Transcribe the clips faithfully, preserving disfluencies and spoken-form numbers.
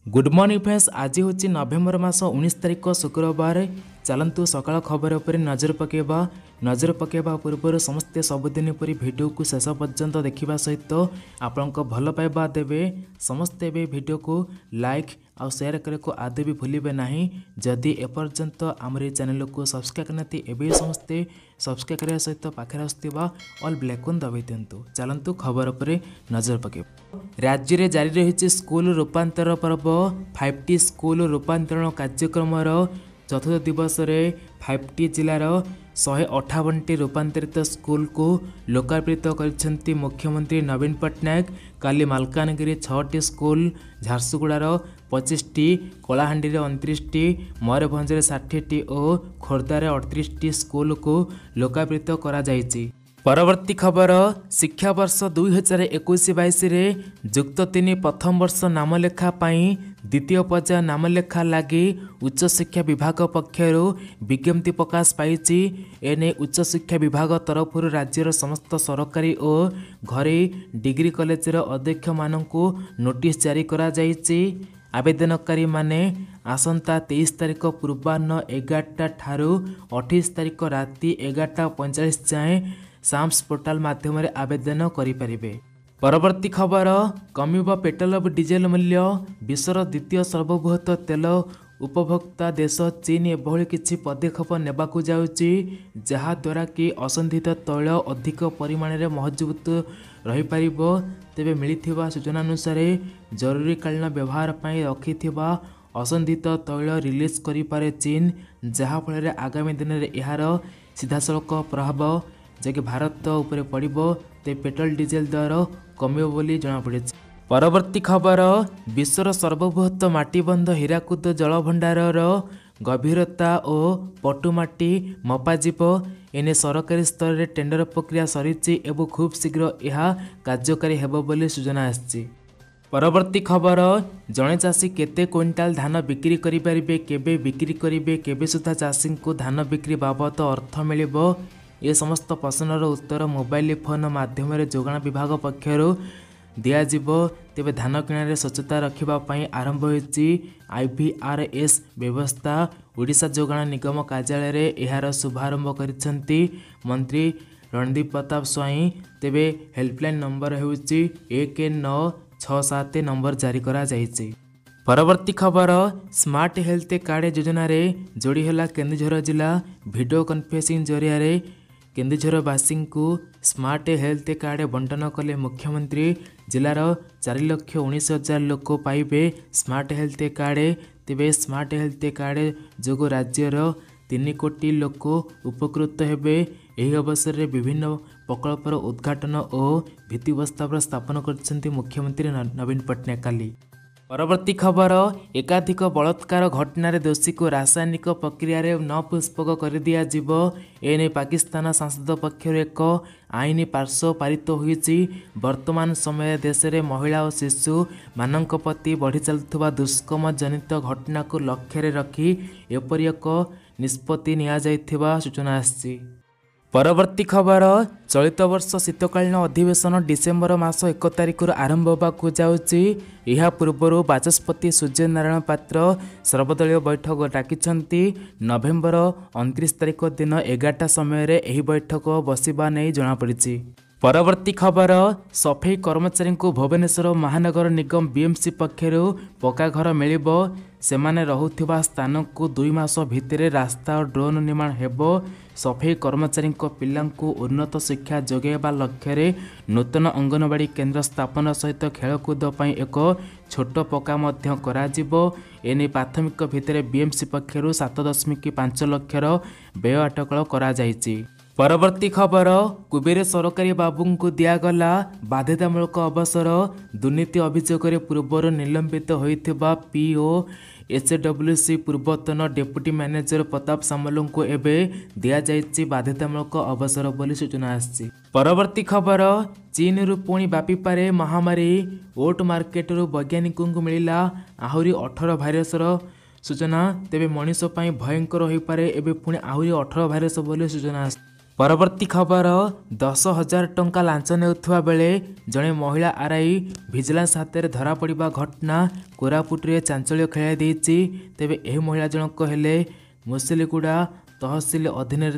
Good morning friends. आज हूँ नवेम्बर मास उन्नीस तारिख शुक्रवार। चलतु सकाल खबर उपर नजर पकेबा। नजर पकेबा पूर्व समस्ते सबुदिन परी वीडियो को शेष पर्यंत देखा सहित आपण भल पाइबा देवे। समस्ते भी वीडियो को लाइक और शेयर करे को आदि भी भूलिबे नहीं। जदि एपर्यंत आम चैनल को सब्सक्राइब करना एवं समस्ते सब्सक्राइब करने सहित पाखे आसुवा ऑल ब्लैकन दबाई दिंतु। चलतु खबर उपर नजर पकेबा। राज्य में जारी रही स्कूल रूपांतर पर्व। फाइव टी स्कूल रूपांतरण कार्यक्रम चतुर्थ दिवस में फाइव टी जिलार शहे अठावन टी रूपांतरित स्कूल को लोकार्पित कर मुख्यमंत्री नवीन पट्टनायक। काली मालकानगिरी छटी स्कूल, झारसुगुड़ार पच्चीस टी, कलाहांडी उनतीस टी, मयूरभंज षाठी टी और खोर्धार अड़तीस टी स्कूल को लोकार्पित करा जायछि। परवर्ती खबर। शिक्षा वर्ष दुई हजार एकुश बैश जुक्त तीन प्रथम वर्ष नामलेखा द्वितीय पर्याय नामलेखा लगी उच्च शिक्षा विभाग पक्षर विज्ञप्ति प्रकाश पाई। एने उच्च शिक्षा विभाग तरफ राज्यर समस्त सरकारी और घरे डिग्री कॉलेजर अध्यक्ष मानू नोटिस जारी करा जायछि। आवेदनकारी माने आसंता तेईस तारिख पूर्वाह्न एगारटा ठारू अठाईस तारिख राति एगारटा पैंचाश जाए साम्स पोर्टाल माध्यम आवेदन करें। परवर्ती खबर। कमिब पेट्रोल और डीजेल मूल्य। विश्वर द्वितीय सर्वबृहत तेल उपभोक्ता देश चीन एभली किछि पदक्षेप नेबाकू जाउछि जहाद्वारा कि असंधित तैल अधिक परिमाण में मौजूद रही पारिबो। तेबे मिलिथिबा सूचना अनुसार जरूरीकालीन व्यवहार पई रखिथिबा असंधित तैल रिलीज करिपारे चीन, जहाँफल आगामी दिन में यार सीधासलख प्रभाव जैसे भारत उपर पड़ो। ते पेट्रोल डीजेल दर कमिबो बोली जଣାपड़ी। परवर्ती खबर। विश्वर सर्वबृहत माटीबंध हीराकुद जलभंडारर गभीरता और पटुमाटी मपाजिब। एने सरकारी स्तर में टेंडर प्रक्रिया सरीची एवं खूब शीघ्र यह कार्यकारी हेबो बोली सूचना आछि। परवर्ती खबर। जड़े चाषी केते क्विंटाल धान बिक्री करि परिबे, केबे बिक्री करिबे, केबे सुधा चाषी को धान बिक्री बाबद अर्थ मिलिबो, ये समस्त प्रश्नर उत्तर मोबाइल फोन माध्यम जोगाण विभाग पक्षर दिज्व। तेज धान किणारे स्वच्छता रखापी आरंभ होती आईवीआरएस व्यवस्था। ओडिशा जोगाण निगम कार्यालय यार शुभारंभ करिसेंती मंत्री रणदीप प्रताप स्वाई। तेबे हेल्पलाइन नंबर होउची एक नौ छह सात नंबर जारी करा जायछि। परवर्ती खबर। स्मार्ट हेल्थ कार्ड योजना रे जोड़ी होला केन्दुझर जिला। वीडियो कॉन्फ्रेंसिंग जरिया केन्दुझरवासी को स्मार्ट हेल्थ कार्ड बंटन कले मुख्यमंत्री। जिलार चार लक्ष उन्नीस हजार लोक पाइबे स्मार्ट हेल्थ कार्ड। तेबे स्मार्ट हेल्थ कार्ड जो राज्यर तीन कोटी लोक उपकृत हेबे। एही अवसर में विभिन्न प्रकल्पर उद्घाटन और भित्तिप्रस्तर स्थापन कर मुख्यमंत्री नवीन पट्टनायक काली। परवर्ती खबर। एकाधिक बलात्कार घटनार दोषी को रासायनिक प्रक्रिया न पुष्पक कर दिया जीवो। एने पाकिस्तान सांसद पक्षर एक आईन पार्श्व पारित होईची। वर्तमान समय देश में महिला और शिशु मानक प्रति बढ़ी चलुवा दुष्कर्म जनित घटना को लक्ष्य रखी एपरी एक निष्पत्ति निया जाइथिबा सूचना आछि। परवर्ती खबर। चलित वर्ष शीतकालीन अधिवेशन डिसेम्बर मास एक तारिख आरंभ होगा जाउछि। यह पूर्व बाचस्पति सूर्यनारायण पात्र सर्वदलीय बैठक डाकिछंती। नवेम्बर उनतीस तारिख दिन एगारटा समय यह बैठक बसिबा नहीं जଣାपड़ी। परवर्ती खबर। सफाई कर्मचारी को भुवनेश्वर महानगर निगम बीएमसी पक्षर पक्का घर मिलिबो। सेमाने रहुथिबा स्थान को दुई मास भितर रास्ता और ड्रोन निर्माण हेबो। सफाई कर्मचारी पिलांकु उन्नत शिक्षा जोगाइबा लक्ष्य नूतन अंगनवाड़ी केन्द्र स्थापन सहित खेलकूद पई एक छोट पक्का मध्य कराजिबो। एने प्राथमिक भितर बीएमसी पक्षर सात दशमिक पांच लक्षर व्यय अटकल करा जायछि। परवर्ती खबर। कुबेर सरकारी बाबू को दिगला बाध्यतामूलक अवसर। दुर्नीति अभियोग पूर्वर निलंबित होइथिबा पीओ एचडब्ल्यूसी पूर्वतन डेप्यूटी मैनेजर प्रताप सामल को एवं दिया जायछि बाध्यतामूलक अवसर बोली सूचना आछि। परवर्ती खबर। चीन रु पुणी व्यापी पारे महामारी। ओट मार्केट रु वैज्ञानिक को मिला आहरी अठारह भाइरसर सूचना। तेबे मनीष भयंकर हो पारे एवं पुणी आहरी अठारह भाइरस बोली सूचना आछि। परवर्ती खबर दस हजार टंका लांच नेउथुवा बेले जड़े महिला आरआई भिजिलांस हाथ में धरा पड़ा घटना कोरापुटे चांचल्य खेलाई देछि। तेबे एही महिला जनक हेले मुसिलिगुड़ा तहसिल अधीन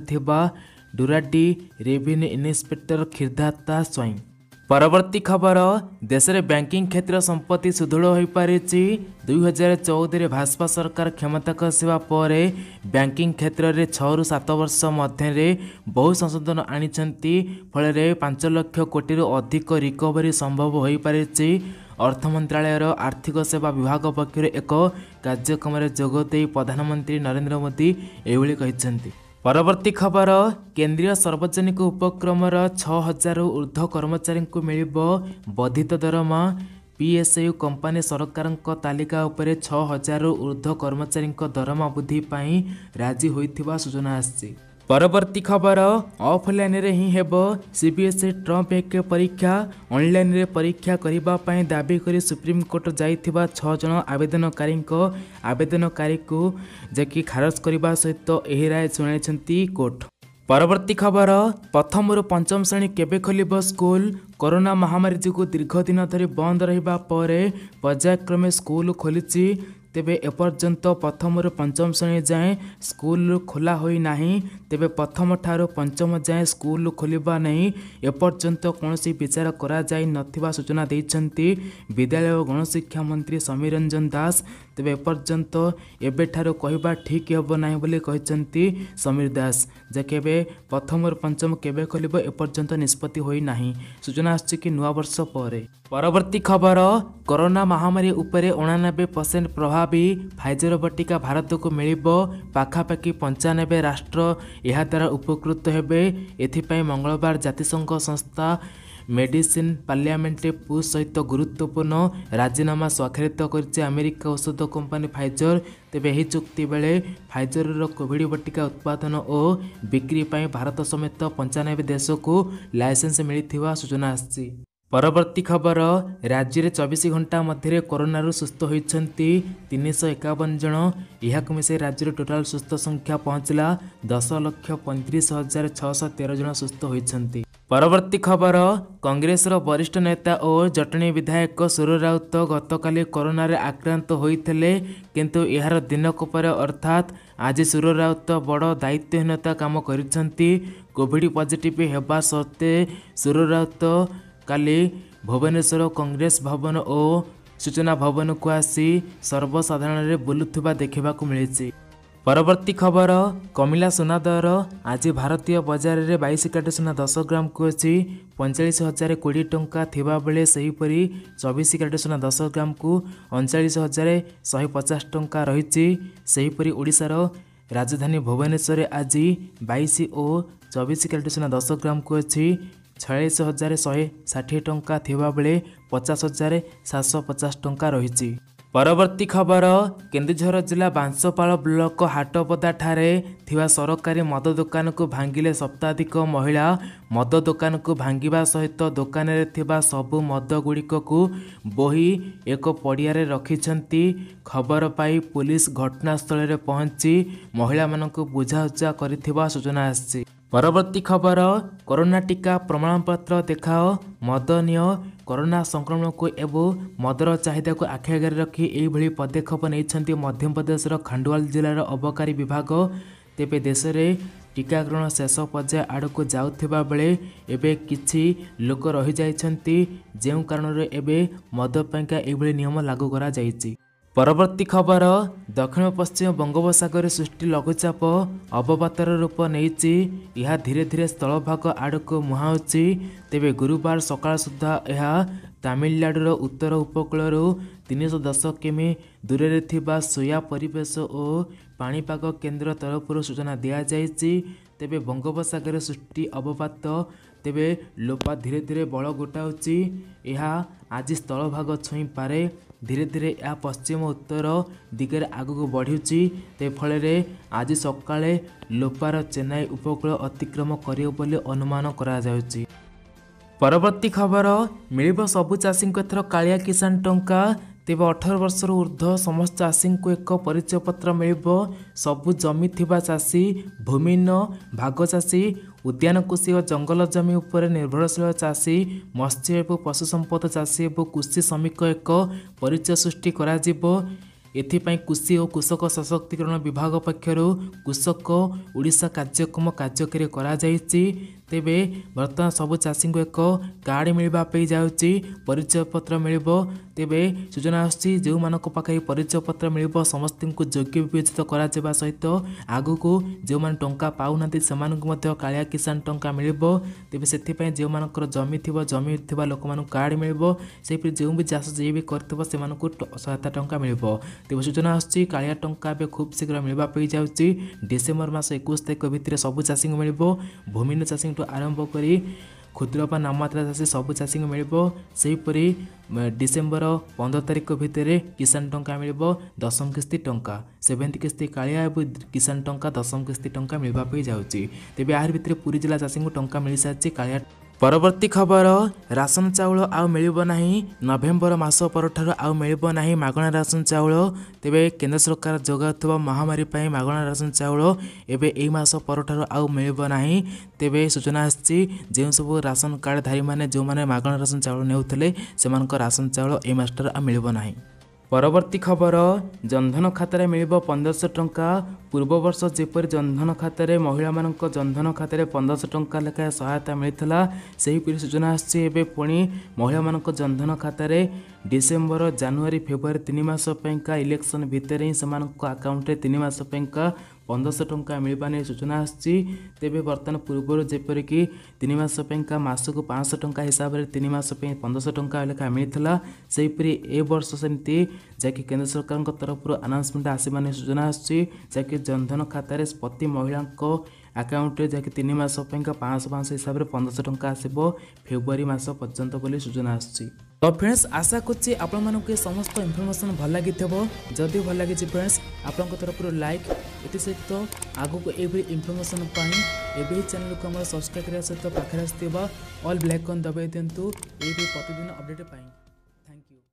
डुराडी रेवेन्यू इन्स्पेक्टर खिर्धाता स्वयं। परवर्ती खबर देश में बैंकिंग क्षेत्र संपत्ति सुदृढ़ हो पारि। दुई हजार चौदह भाजपा सरकार क्षमताक आसवा पर बैंकिंग क्षेत्र में छह रु सात वर्ष मध्य बहु संशोधन आनिछंती फल पांच लाख कोटी अधिक रिकवरी संभव हो पारि। अर्थ मंत्रालयर आर्थिक सेवा विभाग पक्षर एक कार्यक्रम जोगदे प्रधानमंत्री नरेंद्र मोदी एभली कहिसेंती। परवर्ती खबर केंद्रीय सार्वजनिक उपक्रम छह हजार ऊर्ध्व कर्मचारी को मिलिबो वर्धित दरमा। पीएसयू कंपनी सरकार तालिका उपरे छह हजार ऊर्ध्व कर्मचारी दरमा वृद्धि पाई राजी होइथिबा सूचना आछि। परवर्ती खबर ऑफलाइन रे ही हेबो सीबीएसई ट्रम्प एक परीक्षा ऑनलाइन रे परीक्षा करिबा पई दाबी करी सुप्रीम कोर्ट जाइथिबा छह जन आवेदनकारी आवेदनकारी को जेकि खारज करने सहित एही राय सुनाइछंती कोर्ट। परवर्ती खबर प्रथम रु पंचम श्रेणी केबे खोलिबो स्कूल। कोरोना महामारी जो दीर्घ दिन धरी बंद रहिबा परे पर्यायक्रमे स्कूल खोलिछि। तेबे एपर्यंत प्रथम रु पंचम श्रेणी जाए स्कूल खोला होई नाही। तेबे प्रथम ठारू पंचम जाए स्कूल खोलिबा नहीं एपर्यंत कौनसी विचार करा जाई नथिबा सूचना दैछंती विद्यालय और गणशिक्षा मंत्री समीर रंजन दास। तेबे एपर्यंत एबे ठारू कहिबा ठीक हेबो नाही बोली कहिसंती समीर दास जे केबे प्रथम रु पंचम केबे खोलिबो एपर्यंत निष्पत्ति होई नाही। सूचना आछि कि नुआ वर्ष परे। परवर्ती खबर कोरोना महामारी उपरे उनानबे परसेंट प्रभावी फाइजर बटिका भारत को मिलिबो। पाखापाखि पंचानबे राष्ट्र यह द्वारा उपकृत हेबे। एथिपाई मंगलवार जातिसंघ संस्था मेडिसिन पार्लियामेंट पुश सहित गुरुत्वपूर्ण राजीनामा स्वाक्षरित कर अमेरिका औषध कंपनी फाइजर। तेबे यही चुक्ति बेले फाइजर कोविड बटिका उत्पादन और बिक्री पाई भारत समेत पंचानबे देश को लाइसेंस मिलिथिबा सूचना आछि। परवर्ती खबर राज्य में चौबीस घंटा मध्य कोरोना सुस्थ होती तीन सौ एकावन जन। यह मिसे राज्य टोटाल सुस्थ संख्या पहुंचला दस लक्ष पैंतीस हजार छःश तेरह जन सुस्थ होती। परवर्ती खबर कांग्रेस वरिष्ठ नेता और जटणी विधायक सुर राउत गतकाली कोरोना रे आक्रांत होइथिले किंतु यार दिनक पर अर्थात आज सुर राउत बड़ दायित्वहीनता काम करिसंती। कोविड पॉजिटिव हेबा सत्ते सुर राउत काली भुवनेश्वर कांग्रेस भवन और सूचना भवन को आसी सर्वसाधारण रे बुलुथुबा देखा मिली। परवर्ती खबर कमिला सुना दर आज भारतीय बजार में बाईस काटे सुना दस ग्राम को अच्छी पैंचाश हजार कोड़े टंका थिबा बेले सेहीपरि चौबीस काटे सुना दस ग्राम को अड़चाश हजार शहे पचास टंका रही। सेहीपरि ओडिशार राजधानी भुवनेश्वर आज बाईस और चौबीस काटे सुना दस ग्राम को अच्छी छयालीस हजार शहे षाठी टंका थिबा बेले पचास हजार सातश पचास टंका रही। परवर्ती खबर केन्दुझर जिला बांसपाल ब्लॉक हाटपदा ठारे थिबा सरकारी मद दुकान को भांगिले शताधिक महिला। मद दुकान को भांगिबा सहित दुकान रे थिबा सबु मद गुड़िक को बोही एक पड़िया रे रखिछंती। खबर पाई पुलिस घटनास्थल रे पहुंची महिला मानक बुझाउचा करिथिबा सूचना आछि। परवर्ती खबर कोरोना टीका प्रमाणपत्र देखाओ मद नियो। कोरोना संक्रमण को एवं मदर चाहिदा को आखि आगे रखी यही पदक्षेप नहीं मध्यप्रदेश खंडवाल जिलार अबकारी विभाग। तेबे देश में टीकाकरण शेष पर्याय आड़क जाउथिबा बेले एबे किछि लोक रही जाइछंती जेउ कारण एबे मद पैंका एभली नियम लागू करा जाइछि। परवर्ती खबर दक्षिण पश्चिम बंगोपसागर सृष्टि लघुचाप अवपातर रूप नहीं यह धीरे धीरे स्थलभाग आड़क मुहाउछि। तेबे गुरुवार सकाळ सुधा यह तमिलनाडुर उत्तर उपकूल तीन सौ दस किमी दूर थिबा सोया परिवेश और पाणीपाग केन्द्र तरफ सूचना दिया जाइछि। तेबे बंगोपसागर सृष्टि अवपात तेबे लोपा धीरे धीरे बल गोटाउछि। यह आज स्थलभाग छुई पारे धीरे धीरे यह पश्चिम उत्तर दिगरे आगक बढ़ुची। ते फल आज सकाळे लोपार चेन्नई उपकूल अतिक्रम करियो बोली अनुमान करा जाउछि। परवर्ती खबर मिलिबो सबु चाषी एथर कालिया किसान टंका तेबे अठारह वर्ष ऊर्ध्व समस्त चाषी को एक परिचय पत्र मिलिबो। सबु जमी थिबा चाषी, भूमिहीन, भाग चाषी, उद्यान कृषि और जंगल जमी उपरे निर्भरशील चाषी, मत्स्य एवं पशु संपद चाषी एवं कृषि श्रमिक एक परिचय सृष्टि करा जिवो। एथिपाई कृषि और कृषक सशक्तिकरण विभाग पक्षरु कृषक ओडिशा कार्यक्रम कार्यकारी करा जायछि। तेबे वर्तमान सबु चाषी को एक कार्ड मिलवा पे जाउछि, परिचय पत्र मिलिबो। तेबे सूचना आछि जो मानक पाखे परिचय पत्र मिलिबो समस्त को योग्य विवेचित करा जेबा सहित आगु को जो मान टंका पाउनांती सेमानक मध्य कालिया किसान टंका मिलिबो। तेबे सेथिपाई जो मानकर जमी थिबो जमी थिबा लोक मान कार्ड मिलिबो। सेहि जो भी चाष जे भी करथिबो सेमानक सहायता टंका मिलिबो। तेबे सूचना आछि कालिया टंका बे खूब शीघ्र मिलवा पे जाउछि। डिसेम्बर मास इक्कीस तारिख भितर सबु चाषी को मिलिबो। भूमिहीन चाषी आरंभ करी क्षुद्र बा नाममात्रा चाषी सबु चाषी को मिलिबो। सेहिपरि डिसेम्बर पंद्रह तारिख भितर किसान टंका मिलिबो दशम किस्ती टंका, सेवेंथ किस्ती कालिया एवं किसान टंका दशम किस्ती टंका मिलवा पे जाउछि। तेबे यार भितर पुरी जिला चाषी को टंका मिल सारिछि कालिया। परवर्ती खबर राशन चाउल आउ मिलिबो नाही। नवेम्बर मास परठारु आउ मिलिबो नाही मागणा राशन चाउल। तेबे केंद्र सरकार जोगाउथबा महामारी पई मागणा राशन चाउल एबे एई मास परठारु आउ मिलिबो नाही। तेबे सूचना आछि जे सब राशन कार्ड धारी माने जो माने मागणा राशन चाउल नेउथले सेमानक राशन चाउल एई मास्टर आ मिलिबो नाही। परवर्ती खबर जनधन खातार मिलिबो पंद्रह सौ टंका। पूर्व वर्ष जेपरि जनधन खातार महिला मानक जनधन खातार पंद्रह सौ टंका लेखा सहायता मिलता सेहीपरि सूचना आछि एबे पुणी महिला मानक जनधन खातार डिसेम्बर जनवरी फेब्रुआरी तीन मास पैंका इलेक्शन भितर ही सेमानक अकाउंट रे तीन मास पैंका पंद्रह सौ टंका मिलवा नहीं सूचना आछि। तेबे बर्तमान पूर्व जेपरिक तीन मास पैंका मासक पाँच सौ टंका हिसाब से तीन मास पंद्रह सौ टंका लेखा मिलता सेहीपरि ए वर्ष सेमती जैकि केंद्र सरकार तरफ अनाउंसमेंट आसवा नहीं सूचना आछि। जैकि जनधन खातार प्रति महिला अकाउंट जैकि तीन मास पैंका पाँच सौ पाँच हिसाब से पंद्रह सौ टंका आसो फेब्रुआरी मास पर्यंत बोली सूचना आछि। तो फ्रेंड्स आशा करछि आपण मानक समस्त इनफॉरमेशन भल लगी जदि भल लगी फ्रेंड्स आपण तरफ लाइक ये सहित आगू को एवरी इनफॉरमेशन एवं चैनल को हमारे सब्सक्राइब करने सहित पाखे ऑल ब्लैक कन दबाई दिंतु ये प्रतिदिन अपडेट पाई। Thank you.